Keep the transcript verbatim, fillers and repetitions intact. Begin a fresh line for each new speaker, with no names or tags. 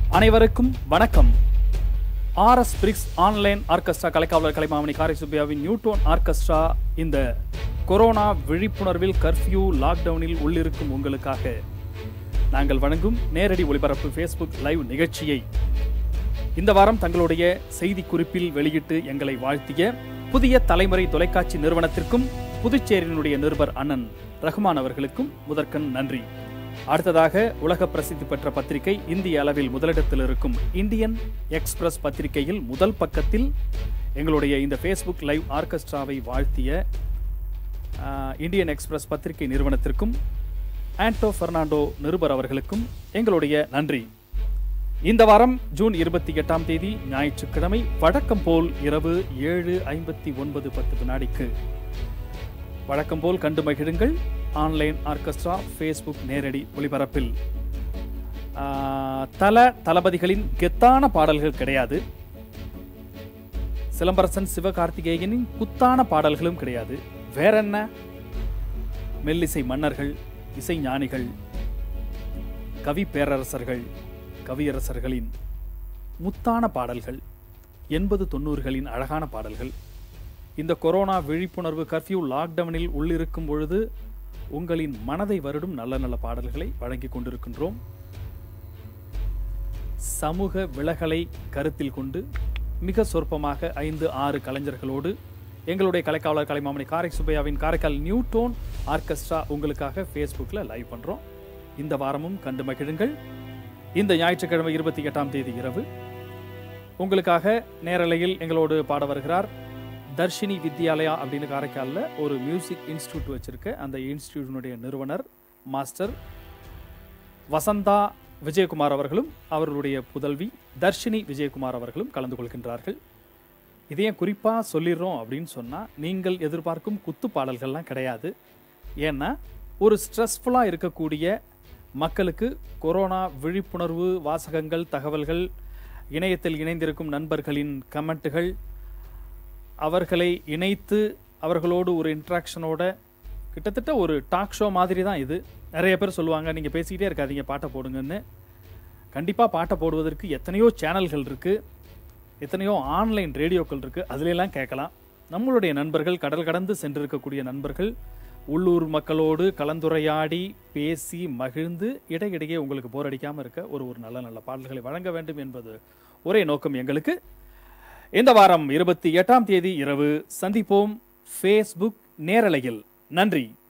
அனைவருக்கும் வணக்கம். ஆர்எஸ் பிரிக்ஸ் ஆன்லைன் ஆர்கெஸ்ட்ரா கலைக்காவலர் கலைமாமணி காரை சுப்பியாவின் நியூட்டோன் ஆர்கெஸ்ட்ரா இந்த கொரோனா விழிப்புணர்வில் கர்ஃபியூ லாக்டவுனில் உள்ளிருக்கும் உங்களுக்காக நாங்கள் வழங்கும் நேரடி ஒளிபரப்பு ஃபேஸ்புக் லைவ் நிகழ்ச்சியை இந்த வாரம் தங்களுடைய செய்தி குறிப்பில் வெளியிட்டு எங்களை வாழ்த்திய புதிய தலைமுறை தொலைக்காட்சி நிறுவனத்திற்கும் புதுச்சேரியினுடைய நிருபர் அண்ணன் ரஹ்மான் அவர்களுக்கும் முதற்கண் நன்றி. அடுத்ததாக உலக பிரசித்தி பெற்ற பத்திரிகை இந்திய அளவில் முதலிடத்தில் இருக்கும் இந்தியன் எக்ஸ்பிரஸ் பத்திரிகையில் முதல் பக்கத்தில் எங்களுடைய இந்த ஃபேஸ்புக் லைவ் ஆர்கெஸ்ட்ராவை வாழ்த்திய இந்தியன் எக்ஸ்பிரஸ் பத்திரிகை நிறுவனத்திற்கும் ஆண்டோ பெர்னாண்டோ நிருபர் அவர்களுக்கும் எங்களுடைய நன்றி. இந்த வாரம் ஜூன் இருபத்தி எட்டாம் தேதி ஞாயிற்றுக்கிழமை வழக்கம் போல் இரவு ஏழு ஐம்பத்தி ஒன்பது பத்து வினாடிக்கு வழக்கம் போல் கண்டு மகிழுங்கள் ஆன்லைன் ஆர்கெஸ்ட்ரா ஃபேஸ்புக் நேரடி ஒளிபரப்பில். தல தளபதிகளின் கெத்தான பாடல்கள் கிடையாது, சிலம்பரசன் சிவகார்த்திகேயனின் குத்தான பாடல்களும் கிடையாது. வேற என்ன? மெல்லிசை மன்னர்கள், இசை ஞானிகள், கவி பேரரசர்கள், கவியரசர்களின் முத்தான பாடல்கள், எண்பது தொண்ணூறுகளின் அழகான பாடல்கள். இந்த கொரோனா விழிப்புணர்வு கர்ஃபியூ லாக்டவுனில் உள்ளிருக்கும் பொழுது உங்களின் மனதை வருடும் நல்ல நல்ல பாடல்களை வழங்கி கொண்டிருக்கின்றோம். சமூக விலகலை கருத்தில் கொண்டு மிக சொற்பமாக ஐந்து ஆறு கலைஞர்களோடு எங்களுடைய கலைக்காவலர் கலைமாமணி காரை சுப்பையாவின் காரைக்கால் நியூட்டோன் ஆர்கெஸ்ட்ரா உங்களுக்காக ஃபேஸ்புக்கில் லைவ் பண்ணுறோம். இந்த வாரமும் கண்டு மகிழுங்கள். இந்த ஞாயிற்றுக்கிழமை இருபத்தி எட்டாம் தேதி இரவு உங்களுக்காக நேரலையில் எங்களோடு பாட வருகிறார் தர்ஷினி வித்யாலயா அப்படின்னு காரைக்காலில் ஒரு மியூசிக் இன்ஸ்டியூட் வச்சிருக்க அந்த இன்ஸ்டியூட்டினுடைய நிறுவனர் மாஸ்டர் வசந்தா விஜயகுமார் அவர்களும் அவர்களுடைய புதல்வி தர்ஷினி விஜயகுமார் அவர்களும் கலந்து கொள்கின்றார்கள். இதையும் குறிப்பாக சொல்லிடுறோம் அப்படின்னு சொன்னால், நீங்கள் எதிர்பார்க்கும் குத்து பாடல்கள்லாம் கிடையாது. ஏன்னா ஒரு ஸ்ட்ரெஸ்ஃபுல்லாக இருக்கக்கூடிய மக்களுக்கு கொரோனா விழிப்புணர்வு வாசகங்கள், தகவல்கள், இணையத்தில் இணைந்திருக்கும் நண்பர்களின் கமெண்ட்டுகள், அவர்களை இணைத்து அவர்களோடு ஒரு இன்ட்ராக்ஷனோட கிட்டத்தட்ட ஒரு டாக் ஷோ மாதிரி தான் இது. நிறைய பேர் சொல்லுவாங்க, நீங்கள் பேசிக்கிட்டே இருக்காதீங்க, பாட்டை போடுங்கன்னு. கண்டிப்பாக பாட்டை போடுவதற்கு எத்தனையோ சேனல்கள் இருக்குது, எத்தனையோ ஆன்லைன் ரேடியோக்கள் இருக்குது, அதுலெல்லாம் கேட்கலாம். நம்மளுடைய நண்பர்கள், கடல் கடந்து சென்றிருக்கக்கூடிய நண்பர்கள் உள்ளூர் மக்களோடு கலந்துரையாடி பேசி மகிழ்ந்து இடையிடையே உங்களுக்கு போர் அடிக்காமல் இருக்க ஒரு ஒரு நல்ல நல்ல பாடல்களை வழங்க வேண்டும் என்பது ஒரே நோக்கம் எங்களுக்கு. இந்த வாரம் இருபத்தி எட்டாம் தேதி இரவு சந்திப்போம் ஃபேஸ்புக் நேரலையில். நன்றி.